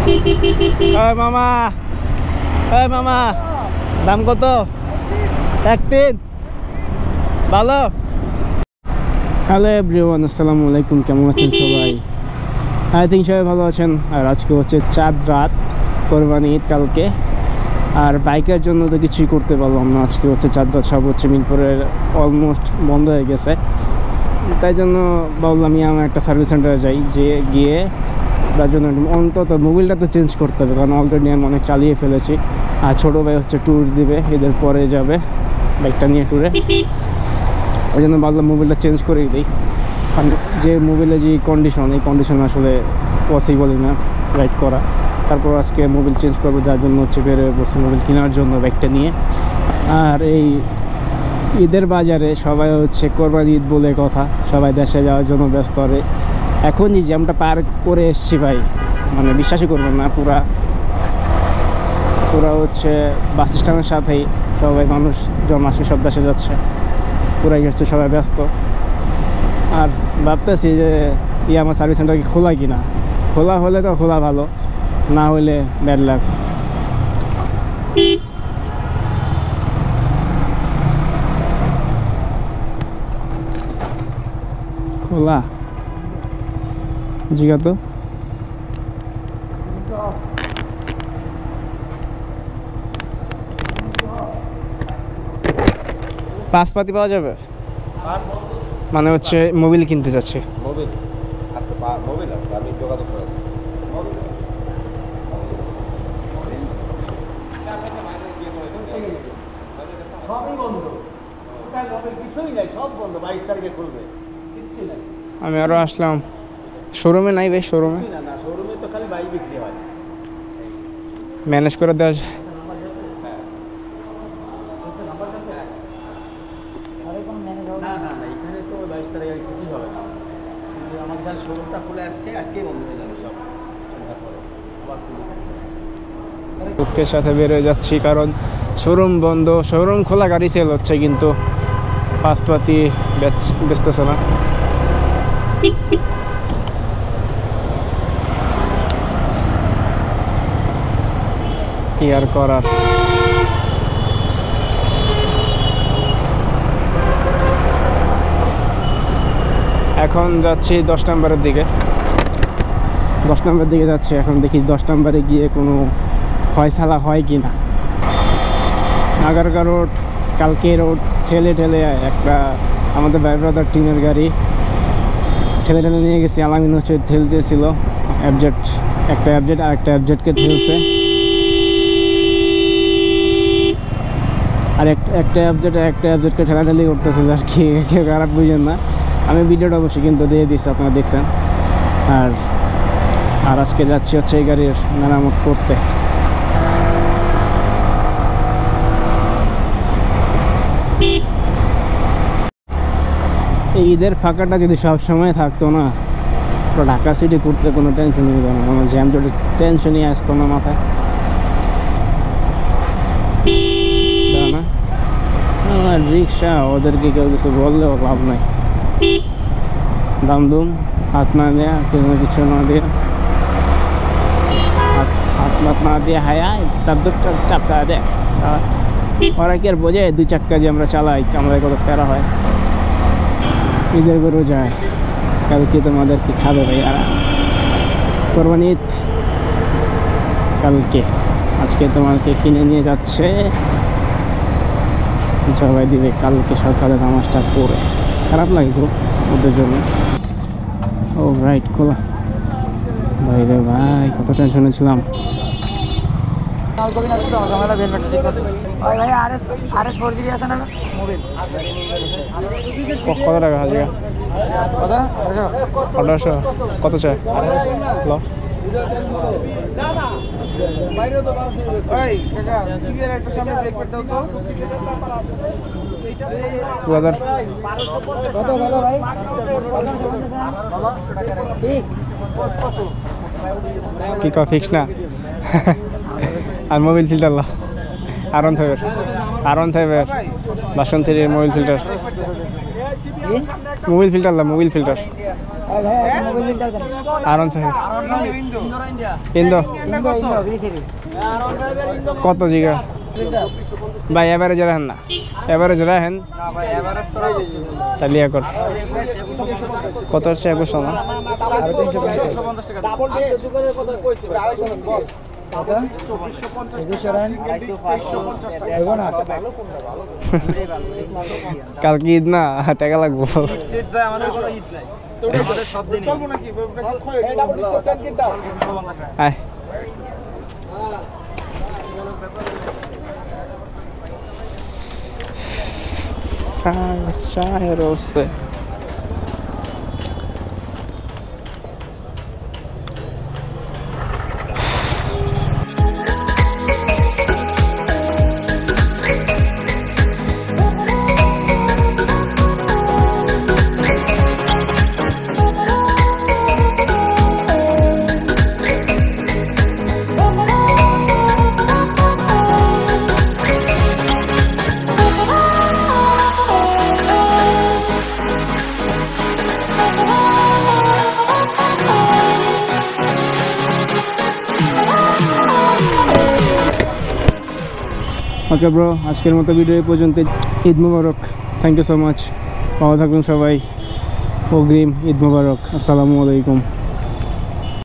মামা, মামা, দাম কত? 1.3। ভালো। হ্যালো এভরিওয়ান, আসসালামু আলাইকুম। কেমন আছেন সবাই? আই থিঙ্ক সবাই ভালো আছেন। আর আজকে হচ্ছে চাঁদ রাত, কোরবানি ঈদ কালকে। আর বাইকের জন্য তো কিছুই করতে পারলাম না। আজকে হচ্ছে চাঁদ রাত, সব হচ্ছে মিরপুরের অলমোস্ট বন্ধ হয়ে গেছে। তাই জন্য ভাবলাম আমার একটা সার্ভিস সেন্টারে যাই, যে গিয়ে তার জন্য অন্তত মোবিলটা তো চেঞ্জ করতে হবে, কারণ অলরেডি আমি অনেক চালিয়ে ফেলেছি। আর ছোটো ভাই হচ্ছে ট্যুর দিবে, এদের পরে যাবে বাইকটা নিয়ে ট্যুরে। ওই জন্য ভাবলাম মোবিলটা চেঞ্জ করেই দিই, কারণ যে মোবিলে যে কন্ডিশন, এই কন্ডিশন আসলে পসিবলই না রাইড করা। তারপর আজকে মোবিল চেঞ্জ করবো, যার জন্য হচ্ছে বেরোয় পড়ছি মোবিল কেনার জন্য বাইকটা নিয়ে। আর এই ঈদের বাজারে সবাই হচ্ছে কোরবানি ঈদ বলে কথা, সবাই দেশে যাওয়ার জন্য ব্যস্ত। আর এখন যে জ্যামটা পার করে এসছি ভাই, মানে বিশ্বাসই করবেন না, পুরা হচ্ছে বাস স্ট্যান্ডের সাথেই সবাই মানুষজন আজকে সব দেশে যাচ্ছে, পুরাই হচ্ছে সবাই ব্যস্ত। আর ভাবতেছি যে আমার সার্ভিস সেন্টার কি খোলা কিনা। খোলা হলে তো খোলা ভালো, না হলে ব্যাড লাক। খোলা জিগা তো পাসপাতি পাওয়া যাবে, মানে হচ্ছে মোবিল কিনতে চাচ্ছি। মোবিল আছে, মোবিল আছে, আমি যোগাযোগ করে সবই বন্ধ, কিছুই নাই, সব বন্ধ। 22 তারিখে খুলবে, কিচ্ছু নাই। আমি আরো আসলাম, শোরুমে নাই ভাই, শোরুমে না, শোরুমে তো খালি বাইক বিক্রি হয়, ম্যানেজ করে দেওয়া যায়। না, এখানে তো 22 তারিখে কিছুই হবে না। কিন্তু আমার খালি শোরুমটা খুলে আজকেই বন্ধ হয়ে যাবে সব, তারপরে আবার দুঃখের সাথে বের হয়ে যাচ্ছি, কারণ শোরুম বন্ধ। শোরুম খোলা, গাড়ি সেল হচ্ছে, কিন্তু পাসপাতি বেচতেছে না। কি আর করার। এখন যাচ্ছি 10 নম্বরের দিকে। 10 নম্বরের দিকে যাচ্ছি। এখন দেখি 10 নম্বরে গিয়ে কোনো ফয়সালা হয় কি না। আগারগা রোড, কালকে রোড ঠেলে একটা আমাদের ভাই ব্রাদার টিমের গাড়ি ঠেলে নিয়ে গেছি। আলামিন হচ্ছে ঠেলতেছিল একটা অ্যাবজেট আর একটা অ্যাবজেটকে ঠেলছে। আর একটা অ্যাবজেটকে ঠেলাঠেলি করতেছিল আর কি, কেউ খারাপ বুঝেন না। আমি ভিডিওটা অবশ্যই কিন্তু দিয়ে দিচ্ছি, আপনারা দেখছেন। আর আজকে যাচ্ছি হচ্ছে এই গাড়ির মেরামত করতে। এই ঈদের ফাঁকাটা যদি সব সময় থাকতো না, পুরো ঢাকা সিটি ঘুরতে কোনো টেনশন নিত না, আমার জ্যাম জটে টেনশনই আসতো না মাথায়। না আমার রিক্সা, ওদেরকে কেউ কিছু বললেও লাভ নাই। দামদুম হাত না দেয়া, কিছু না দেয়া, হাত না দিয়ে হায়া তার 2 চাক্কা দেয়। ওরা কি আর বোঝে 2 চাক্কা যে আমরা চালাই, আমাদের কত প্যারা হয়। ঈদের গরু যায়, কালকে তোমাদেরকে খাবে ভাই। আর কোরবানি ঈদ কালকে, আজকে তোমাকে কিনে নিয়ে যাচ্ছে, সবাই দিবে কালকে সকালে নামাজটা করে। খারাপ লাগে খুব ওদের জন্য। ও রাইট, খোলা ভাই রে ভাই, কত টেনশনে ছিলাম। কত টাকা হাজিরা? 1800। কত চাই? কি ক ফিক্স না? আর মোবিল ফিল্টার ল, আরন থাইবের বাসন্তীর মোবিল ফিল্টার লা, মোবিল ফিল্টার। আরন ফাইভ ইন্দো কত জিগা ভাই এভারেজ রাখেন না এভারেজ রাখেন তাহলে কর কত হচ্ছে 2100 না কালকে ঈদ না টাকা লাগবো আয় Rosse. ওকে ব্রো আজকের মতো ভিডিও এই পর্যন্ত ঈদ মুবারক থ্যাংক ইউ সো মাচ ভালো থাকুন সবাই অগ্রিম ঈদ মুবারক আসসালামু আলাইকুম